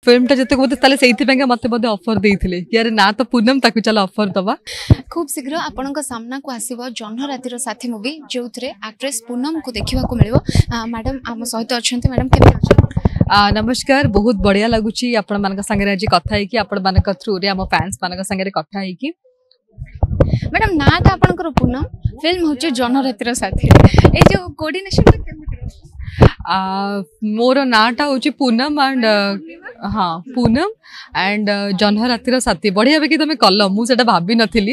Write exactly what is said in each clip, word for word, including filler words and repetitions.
फिल्मटा जिते बोलते ताले सेइथि पेंगा मते बोधे ऑफर देइथिले कि अरे ना तो पूनम ताकू चला ऑफर दबा खूब शीघ्र आपनका सामना को आसीबो जह्न रातिर साथी मूवी जोथरे एक्ट्रेस पूनम को देखिबा को मिलिबो। मैडम आम सहित अछंती मैडम केते अछन नमस्कार बहुत बढ़िया लगुची आपण मानक संगे आज कथा है कि आपण मानक थ्रू रे हम फैंस मानक संगे कथा है कि मैडम ना तो आपनकर पूनम फिल्म होचे जह्न रातिर साथी ए जो कोऑर्डिनेशन केमति मोर नाटा हूँ पूनम एंड हाँ पूनम एंड जह्न रातिर साथी बढ़िया कि तुम कल मुझे भाभी नी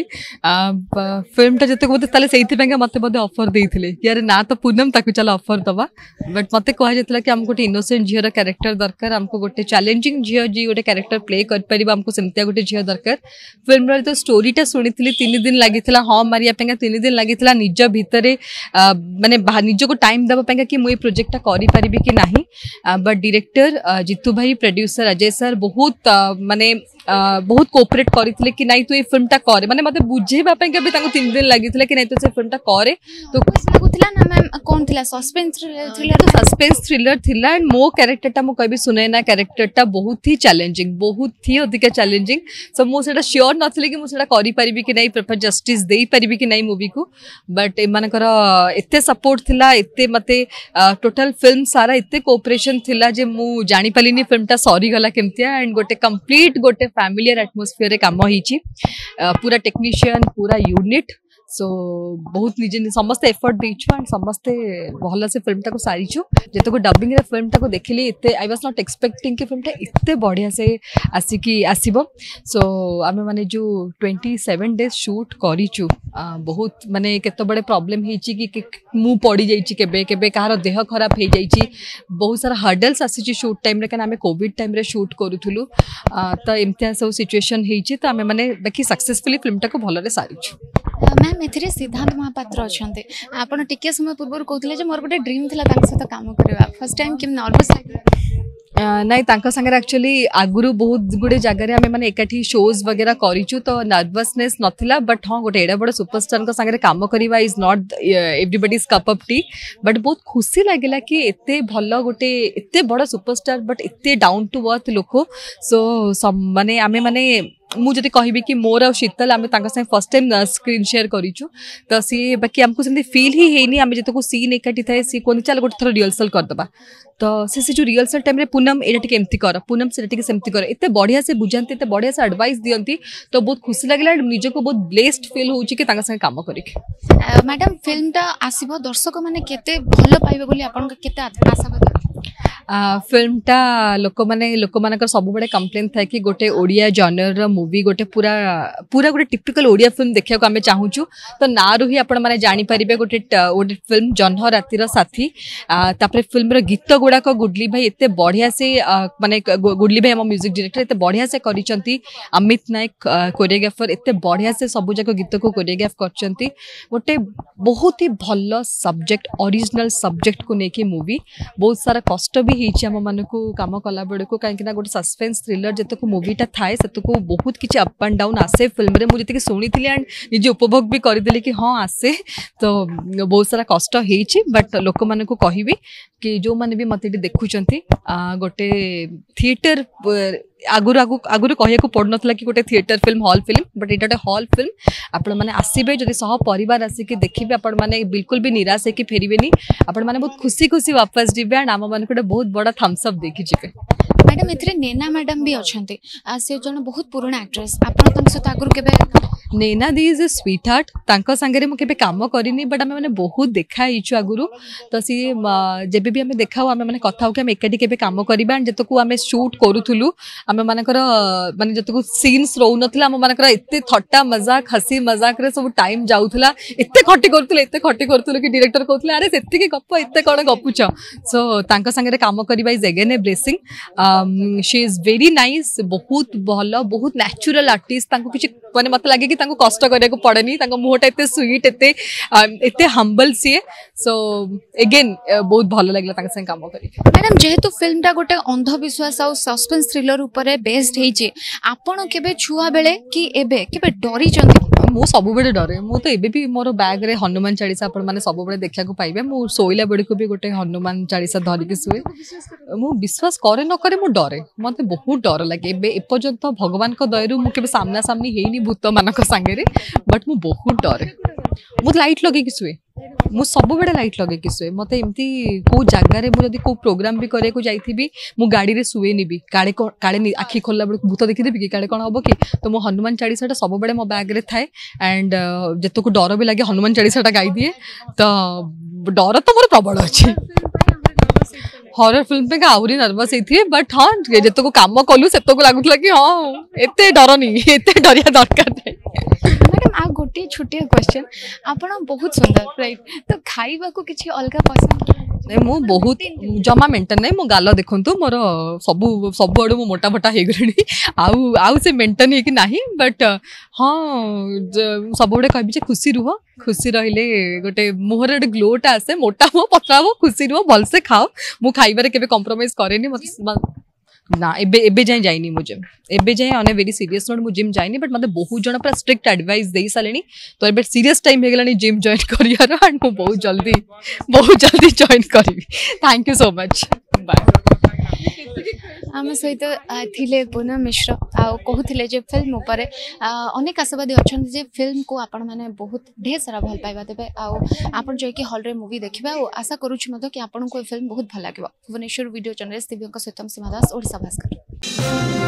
फिल्मटा जिते बोलते ताले सेइथि पेंगा मते बोधे ऑफर देइथिले कि अरे ना तो पूनम ताकू चला ऑफर दबा बट मते कहा जाता कि हमको गोटे इनोसेंट झीर कैरेक्टर दरकार हमको गोटे चैलेंजिंग झील जी गोटे कैरेक्टर प्ले कर पारिबा हमको सेमतिया गोटे झील दरकार फिल्म तो स्टोरीटा शुणी तीन दिन लगी हाँ मारिया पेंगा तीन दिन लगी निज भितर माने निज को टाइम देवा पेंगा कि मुझे प्रोजेक्टा करि पारिबी कि नाही बट डायरेक्टर जीतू भाई प्रोड्यूसर अजय सर बहुत माने बहुत कोऑपरेट करथिले कि नहीं तू ये फिल्मटा करे माने मते बुझेबा पे के भी तांको तीन दिन लागिथिले कि नहीं तू से फिल्मटा करे तो कुछ लागुथिला ना मैम कोन थिला सस्पेंस थ्रिलर तो सस्पेंस थ्रिलर थिला एंड मो कैरेक्टरटा मो कहबी सुनै ना कैरेक्टरटा बहुत ही चैलेंजिंग बहुत ही अधिक चैलेंजिंग सो मो सेटा श्योर नथिले कि मो सेटा करि पारिबी कि नहीं प्रॉपर जस्टिस देई पारिबी कि नहीं मूवी को बट ए मानकर एते सपोर्ट थिला एते मते टोटल फिल्म सारा एते कोऑपरेशन थिला जे मु जानि पालिनी फिल्मटा सॉरी गला केमतिया एंड गोटे कंप्लीट गोटे फैमिलियर एटमॉस्फेयर रे काम होईची पूरा टेक्नीशियन पूरा यूनिट सो बहुत निजे समस्ते एफर्ट देइछु एंड समस्ते भल से फिल्मटा को सारीछु जेतो को डबिंग रे फिल्मटा को देखिली इते आई वाज नॉट एक्सपेक्टिंग कि फिल्मटा इते बढ़िया से आसिकी आसीबो सो आमे माने जो सत्ताईस डेज शूट करिछु बहुत माने केतो बड़े प्रॉब्लम हेची कि मु पड़ी जाईची केबे केबे कहार देह खराब हे जाईची बहुत सारा हर्डल्स आसीची शूट टाइम रे कना आमे कोविड टाइम रे शूट करूथुलु त एमतिया सब सिचुएशन हेची त आमे माने बाकी सक्सेसफुली फिल्मटा को भल रे सारीछु। मैम एथिरे सिद्धांत महापात्र अछंते आपण टिके समय पूर्व कहउतले जे मोर गोटे ड्रीम थिला तांक सहित काम करबा फर्स्ट टाइम किम नर्वस नाई तांका संगे एक्चुअली आगुरु बहुत गुड़े जगह आम मैंने एकाठी शोज वगैरह करिचु तो नर्वसनेस नथिला बट हाँ गोटे एडा बड़ सुपरस्टार संगे काम करवा is not everybody's cup of tea but बहुत खुशी लगिला कि एते भल गोटे एते बड़ सुपरस्टार बट एते डाउन टू अर्थ लोक सो माने आमे माने मुझे कहबी कि मोर आ शीतल आम फर्स्ट टाइम स्क्रीन शेयर करूँ तो सी बाकी आमको सेमती फील ही हैनी आम जो सीन एकाठी थाए सी कहते चल गोटे थर रिहर्सल करदे तो से से जो रिहर्सल टाइम रे पूनम एटा एमती कर पूनम से सेमती कर एत बढ़िया से बुझाती एत बढ़िया से एडवाइस दियंती तो बहुत खुशी लगे निज को बहुत ब्लेस्ड फील होची कि संगे काम करिक मैडम फिल्मटा आसीबो दर्शक माने केते भल पाइबे बोली आपन केते आशावादी फिल्मटा लोक मैंने लोक मान सब बड़े कंप्लेन था कि गोटे ओडिया जॉनर मूवी गोटे पूरा पूरा गोटे टिपिकल ओडिया फिल्म देखा को आम चाहूँ तो ना रू ही आपण मैंने जानीपारे गोटे गोटे फिल्म जह्न रातिर साथी तापर फिल्म गीत गुड़ाक गुडली भाई एत बढ़िया से माने गुडली भाई आम म्यूजिक डायरेक्टर एत बढ़िया से करिसेंती अमित नायक कोरियोग्राफर एत बढ़िया से सबू जाक गीत को कोरियोग्राफ करछंती गोटे बहुत ही भल सब्जेक्ट ओरिजिनल सब्जेक्ट को लेकिन मूवी बहुत सारा कष्ट भी आम मान को कम कला बेड़ को कहीं गोटे सस्पेंस थ्रिलर जितक मूवीटा थाए से बहुत किसी अप एंड डाउन आसे फिल्म रे मुझे शुणी एंड निजे उपभोग भी करदेली कि हाँ आसे तो बहुत सारा कष्ट होती बट लोक मान को कहबी कि जो मैंने भी मत देखुं गोटे थिएटर आगुरी आगु आगुरी कहू पड़ ना कि गोटे theatre film hall film but ये गोटे हॉल फिल्म आपण मैंने आसबे जब सह परिवार आसिक देखिए आपण मैंने बिल्कुल भी निराश होकर फेरबे आपण मैंने बहुत खुशी खुशी वापस जीवे एंड आम मान बहुत बड़ा थम्स अप देखी जी मैडम एथिरे नैना मैडम भी अच्छे से जन बहुत पुराना एक्ट्रेस आपण सहित आगुरी केबे Naina di is a sweetheart तांको संगे मुझे केबे काम करनी बट आम मैंने बहुत देखा आईचु आगुरी तो सी जब भी आम देखा आम मैंने कथा कि एकाठी केबे काम करवा एंड जितक आम शूट करूँ आम मानकर माने जितक सीन्स रोन आम मानकर एत थट्टा मजाक हसी मजाक रे सब टाइम जाऊला एत खटी करूँ एत खटी करूँ कि डायरेक्टर कहते अरे से गप एत कौन गपुच सो तांको संगे काम करवा is again a blessing she is very nice बहुत भल बहुत नेचुरल आर्टिस्ट किसी मैंने मत लगे कि कष्ट करने पड़ेनी मुहटा एत स्वीट एत एत हम्बल सी सो एगेन बहुत भल लगे काम कर मैडम जेहेतु फिल्मटा गोटे अंधविश्वास और सस्पेंस थ्रिलर उपरे बेस्ड होइचे आपण केबे छुआ बेले कि एबे केबे डरी चंती मु सब बेले डरे मु तो एबे भी मोर बैग रे हनुमान चालीसा आपण माने सब बेले देखा को पाइबे मु सोइला बेड़ को भी गोटे हनुमान चालीसा धरिक शुए मु विश्वास करे न करे मु डरे मते बहुत डर लगे एबे एपर्यंत भगवान को दयरु मु केबे सामना सामनी हेनी भूत मानक संगे रे बट मु बहुत डरे मु लाइट लगे कि शुए मु सब बेले लाइट लगे कि शुए मते एमती को जगह रे मु जदी को प्रोग्राम भी करे को जाईथीबी मु गाड़ी रे शुए निबी काळे काळे आखि खोलला बेड़ भूत देखि देबी कि काळे कोन हबो कि तो मो हनुमान चालीसा टा सब बेले मो बैग रे थाए एंड जतो को डर भी लगे हनुमान चालीसा टा गाई दिए तो डर तो मोर प्रबल अछि हॉरर फिल्म पे आउरी नर्वस होती बट हाँ जत को काम कलु से लगुला कि हाँ एते डर नहीं एते डरिया दरकार नहीं मैडम आ गोटे छोटे क्वेश्चन आपण बहुत सुंदर राइट तो खाइबा को किछि अलगा पसंद नहीं मु बहुत जमा मेंटेन नहीं मो गाल देखंतु मोर सब सब आड़ू मो मोटा मोटा हे गणी आउ आउ से मेंटेन हे कि नाही बट हाँ सब बड़े कहबी जे खुशी रुह खुशी रहिले गोटे मुहर गोटे ग्लोटा आसे मोटा हो पतला हो खुशी रुह भल से खाओ मु खाइबारे केबे कॉम्प्रोमाइज करेनी मत ना एबे एबे जाए जाइनी मु जिम एबे जाए on a very serious note मु जिम जाइनी बट मते बहुत जण पूरा स्ट्रिक्ट एडवाइस देई सालेनी तो एबे सीरियस टाइम हे गेलानी जिम जॉइन करियार एंड मु बहुत जल्दी बहुत जल्दी जॉइन करिवि thank you so much bye आम सहित थिले पूनम मिश्र आ कहूथिले जे फिल्म ऊपर अनेक आशावादी अछन जे फिल्म को आपण माने बहुत ढेर सारा भल पाइबा देबे आ आपण जे कि हॉल रे मूवी देखिबा आ आशा करू छि मतो कि आपण को फिल्म बहुत भल लागबो भुवनेश्वर वीडियो जर्नलिस्ट दिव्यंका सहित सीमा दास ओडिसा भास्कर।